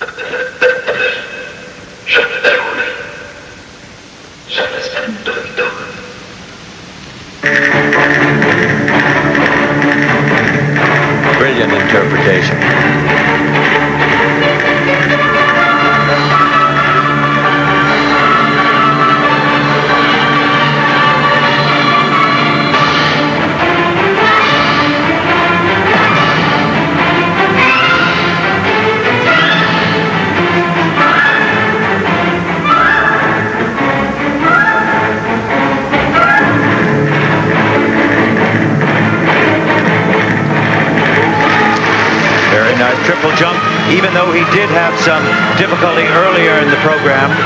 Brilliant interpretation. Triple jump, even though he did have some difficulty earlier in the program.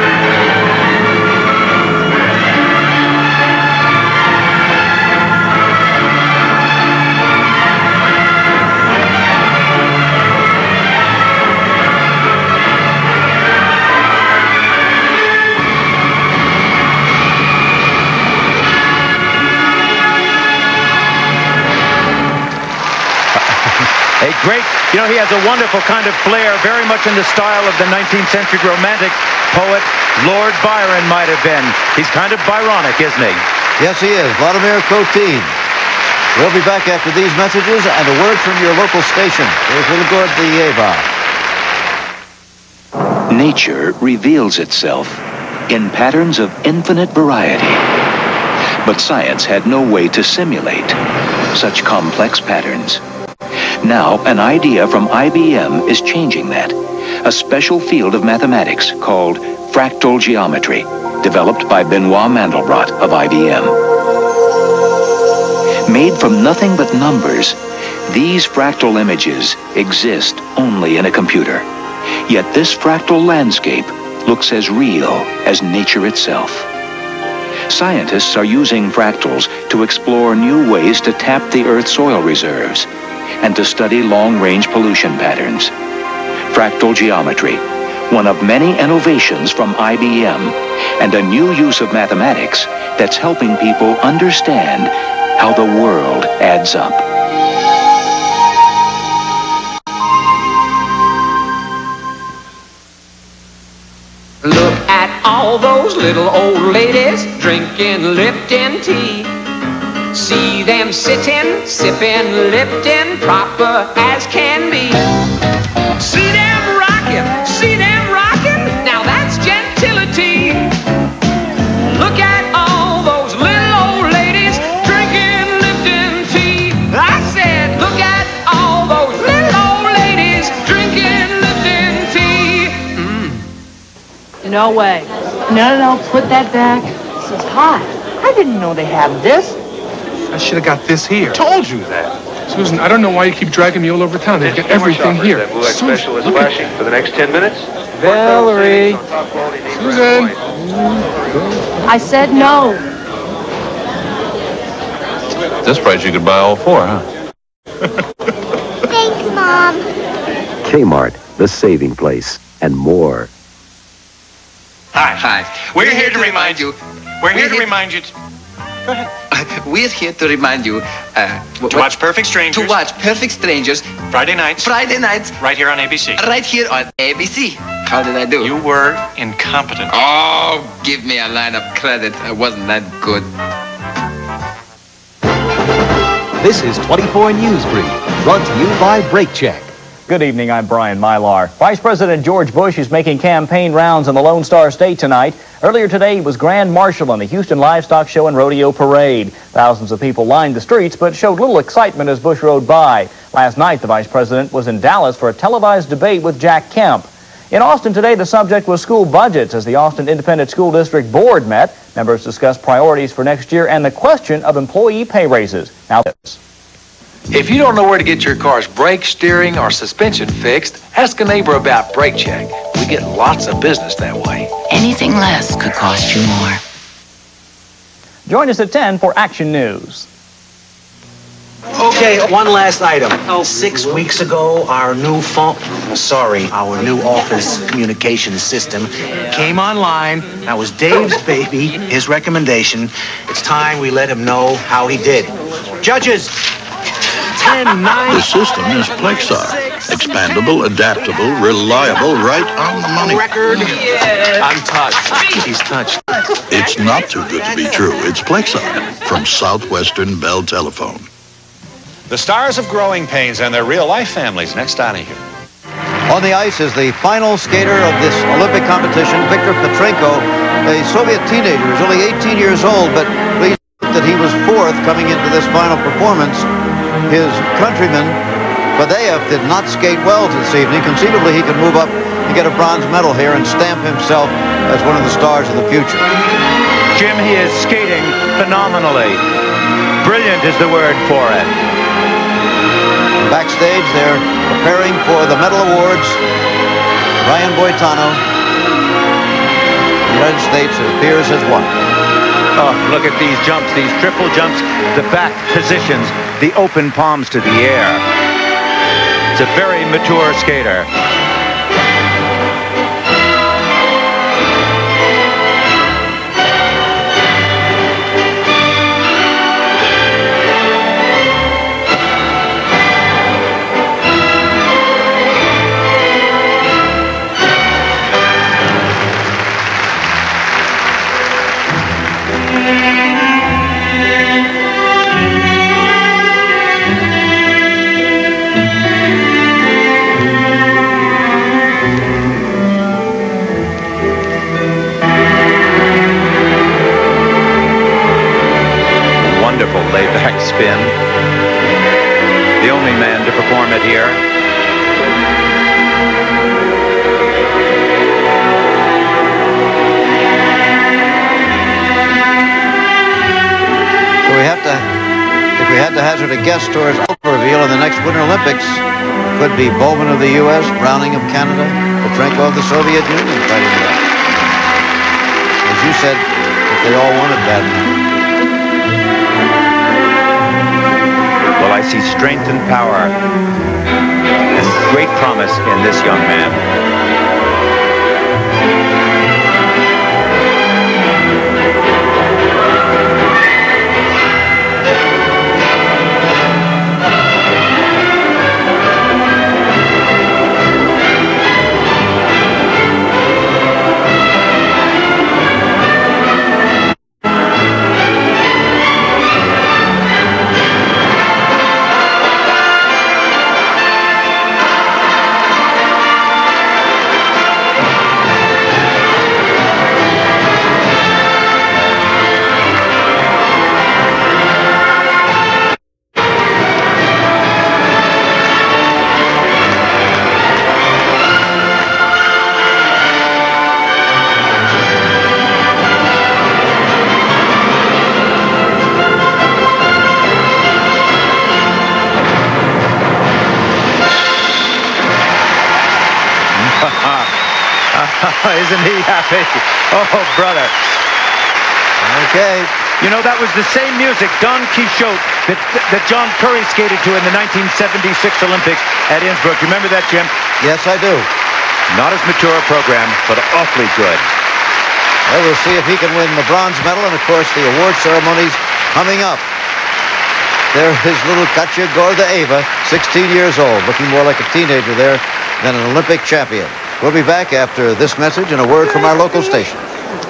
A great, you know, he has a wonderful kind of flair, very much in the style of the 19th century romantic poet Lord Byron might have been. He's kind of Byronic, isn't he? Yes, he is. Vladimir Kotin. We'll be back after these messages and a word from your local station. Here's Little Gordieva. Nature reveals itself in patterns of infinite variety. But science had no way to simulate such complex patterns. Now, an idea from IBM is changing that. A special field of mathematics called fractal geometry, developed by Benoit Mandelbrot of IBM. Made from nothing but numbers, these fractal images exist only in a computer. Yet this fractal landscape looks as real as nature itself. Scientists are using fractals to explore new ways to tap the Earth's soil reserves and to study long-range pollution patterns. Fractal geometry, one of many innovations from IBM, and a new use of mathematics that's helping people understand how the world adds up. Look at all those little old ladies drinking Lipton tea. See them sitting, sipping Lipton, proper as can be. See them rocking, now that's gentility. Look at all those little old ladies drinking Lipton tea. I said, look at all those little old ladies drinking Lipton tea. No way. No, put that back. This is hot. I didn't know they had this. I should have got this here. Told you that. Susan, I don't know why you keep dragging me all over town. They've got everything here. That Blue Special is flashing for the next 10 minutes. Valerie. Susan. I said no. At this price, you could buy all four, huh? Thanks, Mom. Kmart, the saving place, and more. Hi. We're here to remind you. We're here to remind you. Go ahead. We're here to remind you to watch Perfect Strangers. To watch Perfect Strangers. Friday nights. Right here on ABC. Right here on ABC. How did I do? You were incompetent. Oh, give me a line of credit. I wasn't that good. This is 24 News Brief, brought to you by Brake Check. Good evening, I'm Brian Mylar. Vice President George Bush is making campaign rounds in the Lone Star State tonight. Earlier today, he was Grand Marshal on the Houston Livestock Show and Rodeo Parade. Thousands of people lined the streets, but showed little excitement as Bush rode by. Last night, the Vice President was in Dallas for a televised debate with Jack Kemp. In Austin today, the subject was school budgets as the Austin Independent School District Board met. Members discussed priorities for next year and the question of employee pay raises. Now this. If you don't know where to get your car's brake, steering, or suspension fixed, ask a neighbor about Brake Check. We get lots of business that way. Anything less could cost you more. Join us at 10 for Action News. Okay, one last item. 6 weeks ago, our new our new office communication system came online. That was Dave's baby, his recommendation. It's time we let him know how he did. Judges, 10, 9... The system is Plexar. Expandable, adaptable, reliable, right on the money. Record. Yeah. I'm touched. He's touched. It's not too good to be true. It's Plexon from Southwestern Bell Telephone. The stars of Growing Pains and their real-life families. Next, Donahue. On the ice is the final skater of this Olympic competition, Viktor Petrenko, a Soviet teenager. He's only 18 years old, but please note that he was fourth coming into this final performance. His countryman, Badeyev, did not skate well this evening. Conceivably, he could move up and get a bronze medal here and stamp himself as one of the stars of the future. Jim, he is skating phenomenally. Brilliant is the word for it. Backstage, they're preparing for the medal awards. Ryan Boitano, the United States, appears as one. Oh, look at these jumps, these triple jumps, the back positions, the open palms to the air. It's a very mature skater. Wonderful laid-back spin. The only man to perform it here. So if we had to hazard a guess towards reveal in the next Winter Olympics, could be Bowman of the U.S., Browning of Canada, Petrenko of the Soviet Union fighting it out. As you said, if they all wanted bad enough. Well, I see strength and power and great promise in this young man. Isn't he happy? Oh, brother. Okay. You know, that was the same music, Don Quixote, that John Curry skated to in the 1976 Olympics at Innsbruck. You remember that, Jim? Yes, I do. Not as mature a program, but awfully good. Well, we'll see if he can win the bronze medal, and of course the award ceremony's coming up. There is little Katya Gordaeva, 16 years old, looking more like a teenager there than an Olympic champion. We'll be back after this message and a word from our local station.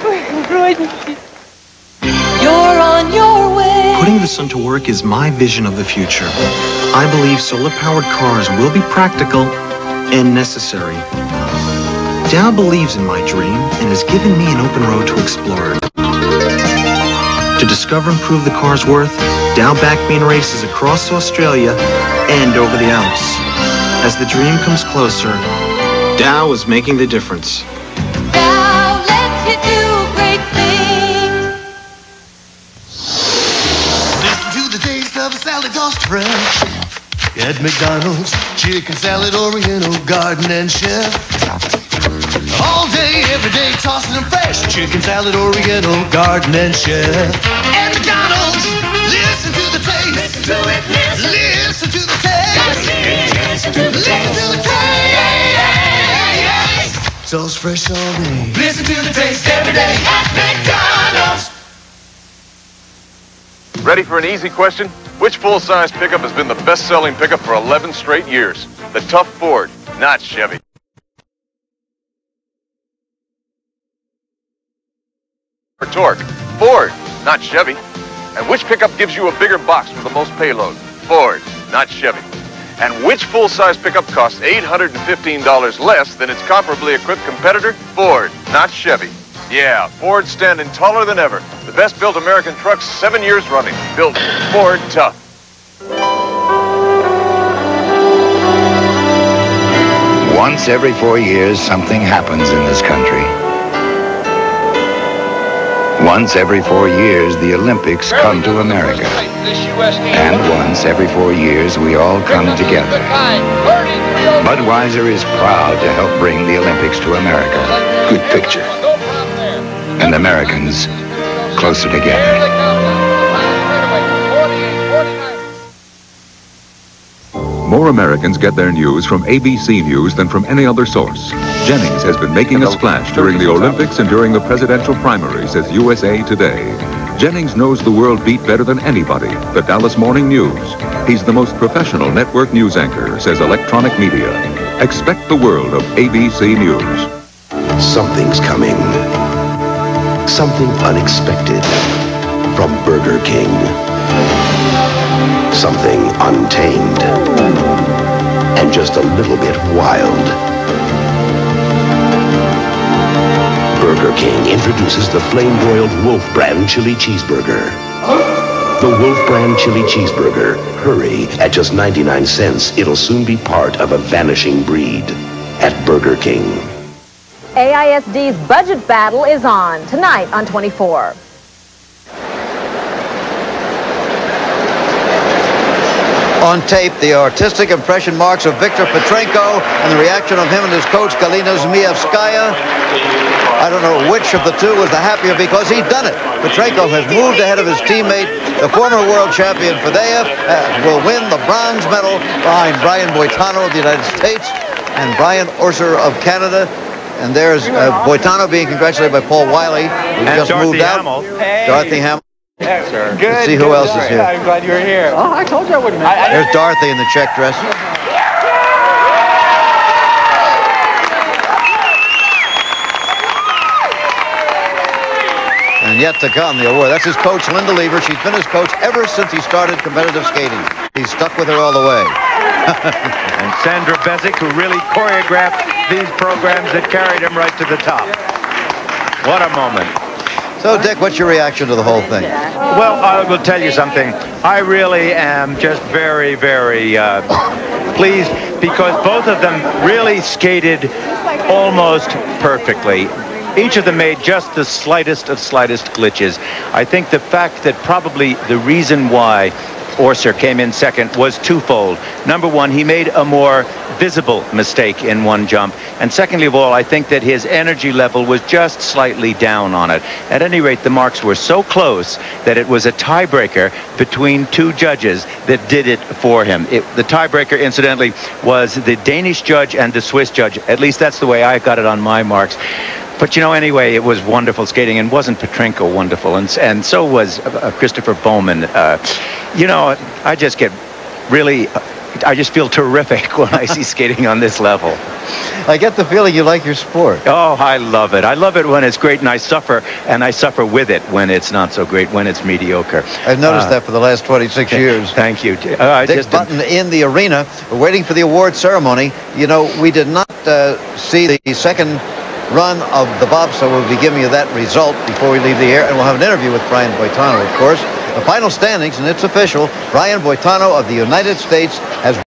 You're on your way. Putting the sun to work is my vision of the future. I believe solar-powered cars will be practical and necessary. Dow believes in my dream and has given me an open road to explore it. To discover and prove the car's worth, Dow backed me in races across Australia and over the Alps. As the dream comes closer, Dow is making the difference. Dow lets you do great things. Listen to the taste of a salad tossed fresh at McDonald's. Chicken salad, Oriental, garden and chef. All day, every day, tossing them fresh. Chicken salad, Oriental, garden and chef. At McDonald's, listen to the taste. Listen to it, listen to the taste. Listen to the taste. Sauce fresh all day. Listen to the taste every day at McDonald's. Ready for an easy question? Which full-size pickup has been the best-selling pickup for 11 straight years? The tough Ford, not Chevy. For torque, Ford, not Chevy. And which pickup gives you a bigger box with the most payload? Ford, not Chevy. And which full-size pickup costs $815 less than its comparably equipped competitor? Ford, not Chevy. Yeah, Ford's standing taller than ever. The best-built American trucks 7 years running. Built Ford tough. Once every 4 years, something happens in this country. Once every 4 years, the Olympics come to America. And once every 4 years, we all come together. Budweiser is proud to help bring the Olympics to America. Good picture. And Americans closer together. More Americans get their news from ABC News than from any other source. Jennings has been making a splash during the Olympics and during the presidential primary, says USA Today. Jennings knows the world beat better than anybody, the Dallas Morning News. He's the most professional network news anchor, says electronic media. Expect the world of ABC News. Something's coming. Something unexpected from Burger King. Something untamed and just a little bit wild. Burger King introduces the flame-broiled Wolf Brand Chili Cheeseburger. The Wolf Brand Chili Cheeseburger. Hurry, at just 99 cents, it'll soon be part of a vanishing breed at Burger King. AISD's budget battle is on tonight on 24. On tape, the artistic impression marks of Viktor Petrenko and the reaction of him and his coach, Galina Zmievskaya. I don't know which of the two was the happier because he'd done it. Petrenko has moved ahead of his teammate. The former world champion Fadeev will win the bronze medal behind Brian Boitano of the United States and Brian Orser of Canada. And there's Boitano being congratulated by Paul Wiley, who just moved out. Dorothy Hamill. Yes, sir. Let's see who else is here. I'm glad you were here. Oh, I told you I wouldn't miss it. There's Dorothy in the check dress. And yet to come, the award. That's his coach, Linda Lever. She's been his coach ever since he started competitive skating. He's stuck with her all the way. And Sandra Bezic, who really choreographed these programs that carried him right to the top. What a moment. So, Dick, what's your reaction to the whole thing? Well, I will tell you something. I really am just very, very pleased because both of them really skated almost perfectly. Each of them made just the slightest of glitches. I think the fact that probably the reason why Orser came in second was twofold. Number one, he made a more visible mistake in one jump. And secondly of all, I think that his energy level was just slightly down on it. At any rate, the marks were so close that it was a tiebreaker between two judges that did it for him. The tiebreaker, incidentally, was the Danish judge and the Swiss judge. At least that's the way I got it on my marks. But, you know, anyway, it was wonderful skating, and wasn't Petrenko wonderful? And so was Christopher Bowman. You know, I just get really, I just feel terrific when I see skating on this level. I get the feeling you like your sport. Oh, I love it. I love it when it's great, and I suffer with it when it's not so great, when it's mediocre. I've noticed that for the last 26 years. Thank you. Dick Button in the arena. We're waiting for the award ceremony. You know, we did not see the second run of the bobsled. We'll be giving you that result before we leave the air, and we'll have an interview with Brian Boitano, of course. The final standings, and it's official, Brian Boitano of the United States has